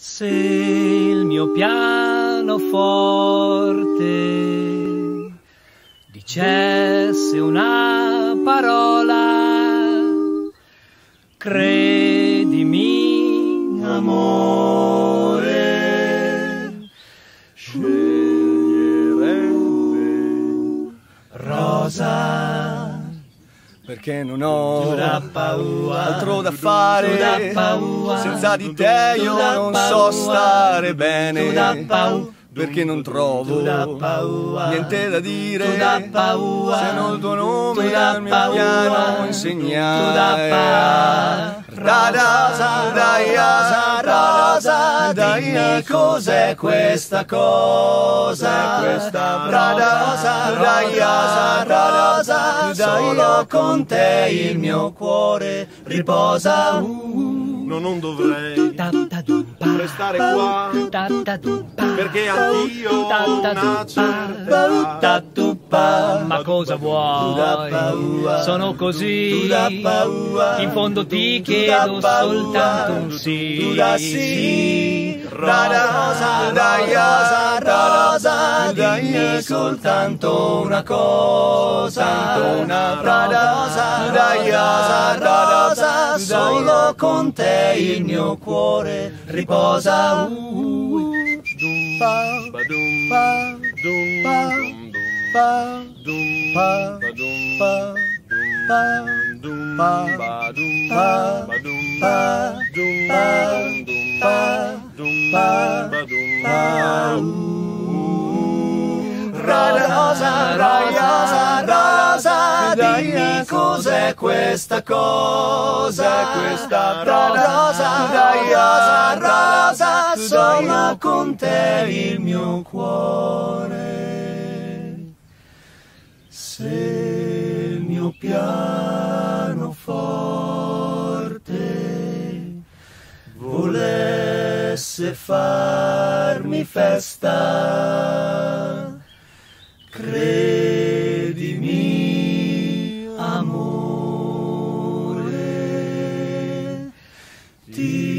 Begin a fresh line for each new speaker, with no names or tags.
Se il mio pianoforte dicesse una parola, credimi, amore, sceglierebbe rosa,
perché non ho altro da fare. Senza di te io non so stare bene, perché non trovo niente da dire se non il tuo nome al mio piano insegnare. Rosa, dimmi cos'è questa cosa, rosa, solo con te il mio cuore riposa.
Non dovrei restare qua, perché anch'io ho una certa età.
Ma cosa vuoi? Sono così, in fondo ti chiedo soltanto un sì.
Rosa, dimmi soltanto una cosa, rosa, solo con te il mio cuore riposa. Rosa, dimmi cos'è questa cosa, rosa, sono con te il mio cuore. Se il mio pianoforte volesse farmi festa, credimi, amore, ti